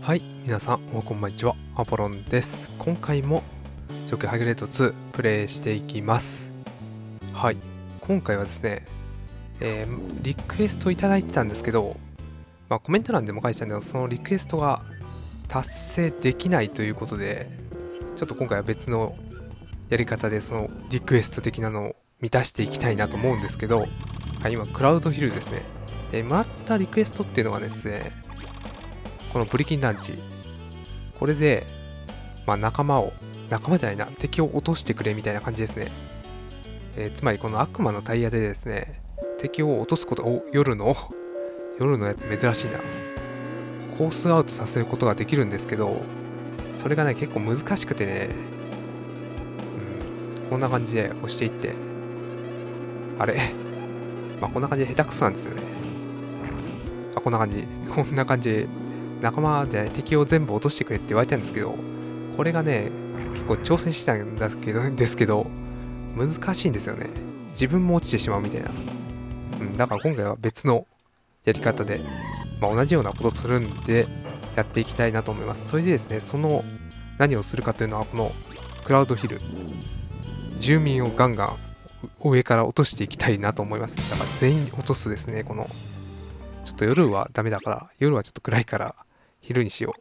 はい、皆さん、こんばんちは。アポロンです。今回も、初期ハイグレード2、プレイしていきます。はい、今回はですね、リクエストいただいてたんですけど、コメント欄でも書いてたんだけど、そのリクエストが達成できないということで、ちょっと今回は別のやり方で、そのリクエスト的なのを満たしていきたいなと思うんですけど、はい、今、クラウドヒルですね。もらったリクエストっていうのがですね、このブリキンランチ。これで、仲間じゃないな、敵を落としてくれみたいな感じですね。つまりこの悪魔のタイヤでですね、敵を落とすことを夜のやつ珍しいな。コースアウトさせることができるんですけど、それがね、結構難しくてね、こんな感じで押していって、あれこんな感じで下手くそなんですよね。こんな感じで、仲間じゃない敵を全部落としてくれって言われたんですけど、これがね結構挑戦したんですけど難しいんですよね。自分も落ちてしまうみたいな、だから今回は別のやり方で、同じようなことするんでやっていきたいなと思います。それでですね、その何をするかというのは、このクラウドヒル、住民をガンガン上から落としていきたいなと思います。だから全員落とすですね。ちょっと夜はダメだから、夜はちょっと暗いから昼にしよ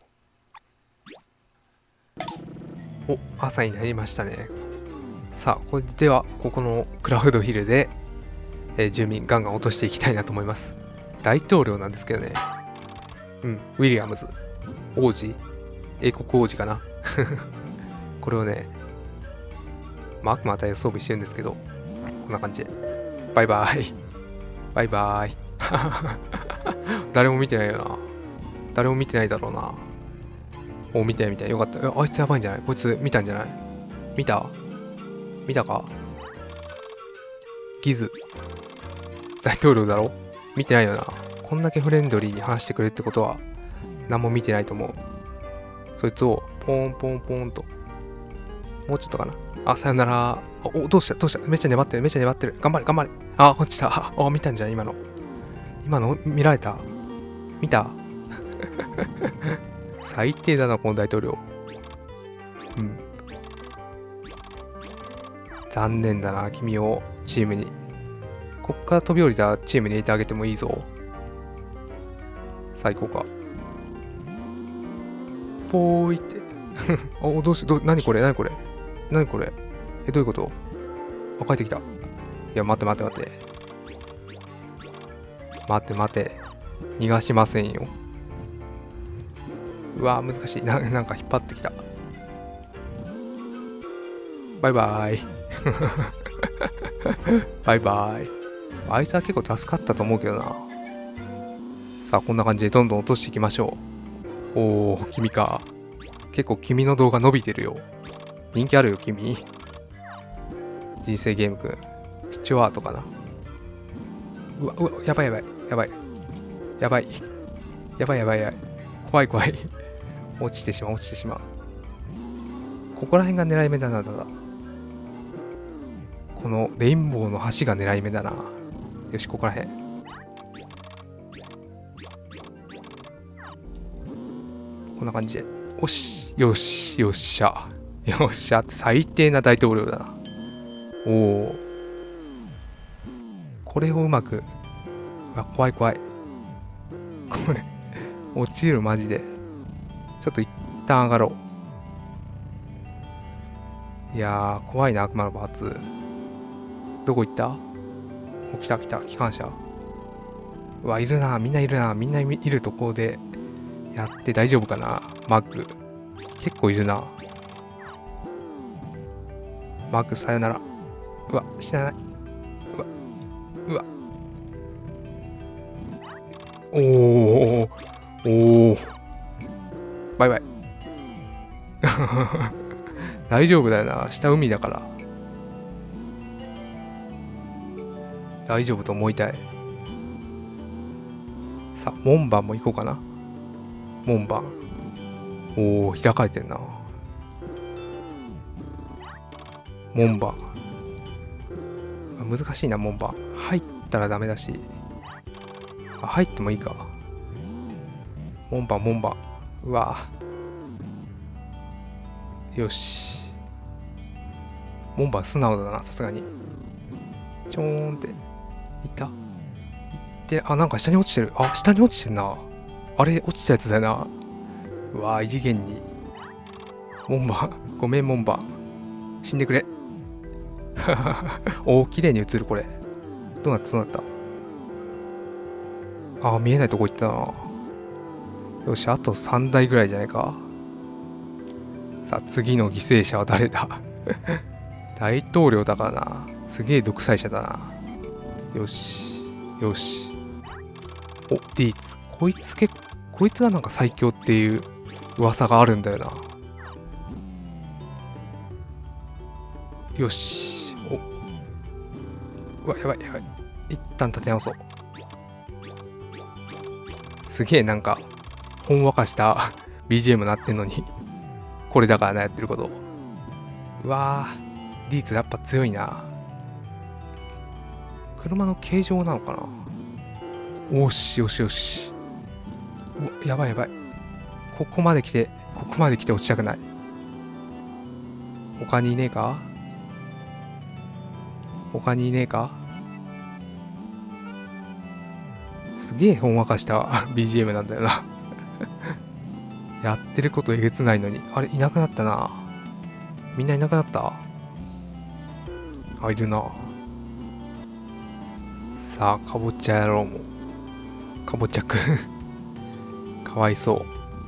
う。お、朝になりましたね。さあ、これではここのクラウドヒルで、住民ガンガン落としていきたいなと思います。大統領なんですけどね。ウィリアムズ王子、英国王子かなこれをね、悪魔対応装備してるんですけど、こんな感じでバイバイバイバイ誰も見てないよな。誰も見てないだろうな。見てないみたい。よかった。あいつやばいんじゃない？こいつ見たんじゃない？見たか？ギズ大統領だろ？見てないよな。こんだけフレンドリーに話してくれるってことは何も見てないと思う。そいつをポーンポンポーンと、もうちょっとかな。さよなら。どうしためっちゃ粘ってる。頑張れ。落ちた。見たんじゃん。今の見られた？見た最低だな、この大統領。残念だな、君をチームに。こっから飛び降りたチームに入れてあげてもいいぞ。さあ、行こうか。ぽーいって。何これどういうこと？帰ってきた。いや、待て。逃がしませんよ。うわー、難しい。なんか引っ張ってきた。バイバイ。バイバイ。あいつは結構助かったと思うけどな。さあ、こんな感じでどんどん落としていきましょう。おー、君か。結構君の動画伸びてるよ。人気あるよ、君。人生ゲームくん。スチュワートかな。うわ、やばい。怖い。落ちてしまう。ここら辺が狙い目だな。このレインボーの橋が狙い目だな。よし、ここら辺。こんな感じで。よっしゃって最低な大統領だな。おお。これをうまく。怖い。これ、落ちるマジで。ちょっと一旦上がろう。いやー、怖いな、悪魔のバーツ。どこ行った？来た、機関車。うわ、いるな、みんないるところでやって大丈夫かな。マック。結構いるな。マック、さよなら。うわ、死なない。うわ。おー。バイバイ。大丈夫だよな。下海だから。大丈夫と思いたい。さあ、門番も行こうかな。門番。おー、開かれてんな。門番。難しいな、門番。入ったらダメだし。入ってもいいか。門番。 うわ。よし。門番素直だな、さすがに。ちょーんって。いったいって、あ、なんか下に落ちてる。あ、下に落ちてんな。あれ、落ちたやつだよな。うわ、異次元に。門番、ごめん、門番。死んでくれ。おー、綺麗に映る、これ。どうなった、どうなった。あー、見えないとこ行ったな。よし、あと3台ぐらいじゃないか。さあ、次の犠牲者は誰だ。大統領だからな。すげえ独裁者だな。よし。よし。お、ディーツ。こいつがなんか最強っていう噂があるんだよな。よし。うわ、やばいやばい。一旦立て直そう。すげえなんか、ほんわかした BGM なってんのに、これだからな、やってること。うわー、ディーツやっぱ強いな。車の形状なのかな。おしよしよし。うわ、やばいやばい。ここまで来て落ちたくない。他にいねえか。すげえほんわかした BGM なんだよな。やってることえげつないのに。あれ、いなくなったな。みんないなくなった。あ、いるな。さあ、かぼちゃ野郎も。かぼちゃくん。かわいそう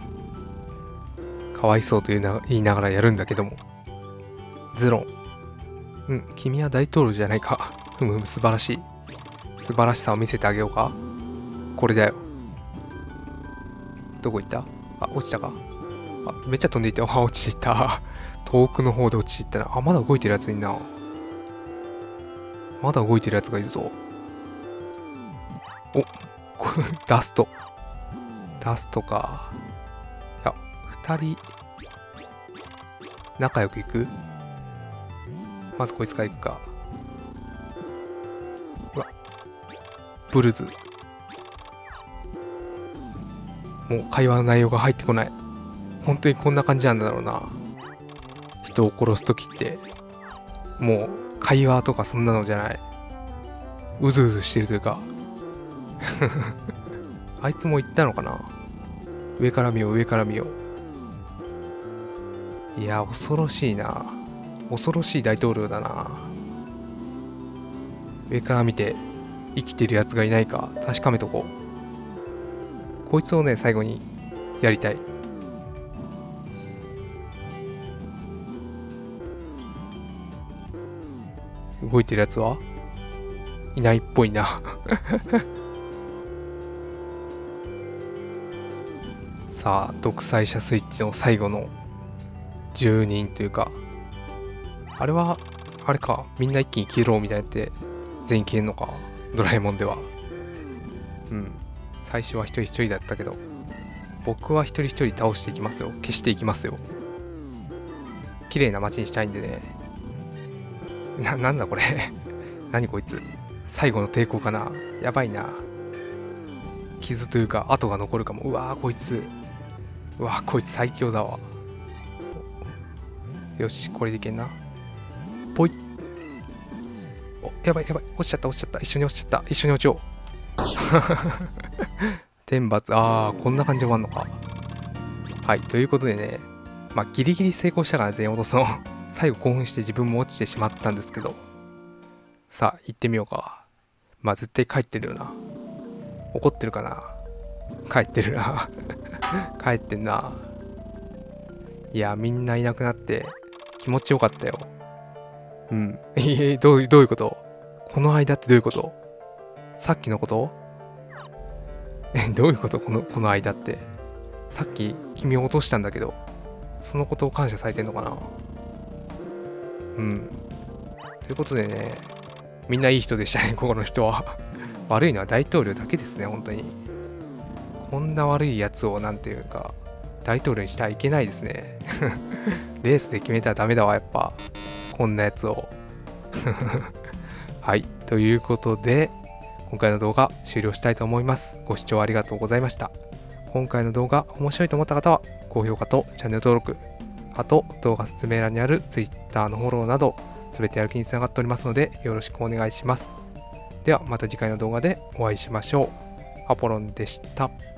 。かわいそうと言いながらやるんだけども。ズロン。うん、君は大統領じゃないか。ふむふむ、素晴らしい。素晴らしさを見せてあげようか。これだよ。どこ行った？あ、落ちたか？あ、めっちゃ飛んでいった。あ、落ちていった。遠くの方で落ちていったな。あ、まだ動いてるやついんな。まだ動いてるやつがいるぞ。お、これ、ダストか。いや、2人、仲良く行く？まずこいつから行くか。うわ、ブルズ。もう会話の内容が入ってこない。本当にこんな感じなんだろうな。人を殺すときって、もう会話とかそんなのじゃない。うずうずしてるというか。あいつも言ったのかな。上から見よう。いや、恐ろしいな。恐ろしい大統領だな。上から見て生きてるやつがいないか確かめとこう。こいつをね、最後にやりたい。動いてるやつはいないっぽいな。さあ、独裁者スイッチの最後の住人というか、あれはあれか、みんな一気に消えろみたいなって全員消えんのか、ドラえもんでは。うん、最初は一人一人だったけど、僕は一人一人倒していきますよ。消していきますよ。綺麗な街にしたいんでね。なんだこれ。何こいつ。最後の抵抗かな。やばいな。傷というか跡が残るかも。うわー、こいつ。うわー、こいつ最強だわ。よし、これでいけんな。ぽい。お、やばい。落ちちゃった。一緒に落ちよう。天罰。あー、こんな感じで終わんのか。はい、ということでね、まあ、ギリギリ成功したから全員落とすの。最後興奮して自分も落ちてしまったんですけど。さあ、行ってみようか。まあ、絶対帰ってるよな。怒ってるかな。帰ってるな。帰ってんな。いや、みんないなくなって気持ちよかったよ。うん。どういうこと？この間ってどういうこと？さっきのこと？どういうこと？この間って。さっき君を落としたんだけど、そのことを感謝されてんのかな。うん。ということでね、みんないい人でしたね、ここの人は。悪いのは大統領だけですね、本当に。こんな悪いやつを、なんていうか、大統領にしてはいけないですね。レースで決めたらダメだわ、やっぱ。こんなやつを。はい。ということで、今回の動画終了したいと思います。ご視聴ありがとうございました。 今回の動画面白いと思った方は高評価とチャンネル登録、あと動画説明欄にある Twitter のフォローなど全てやる気につながっておりますのでよろしくお願いします。ではまた次回の動画でお会いしましょう。アポロンでした。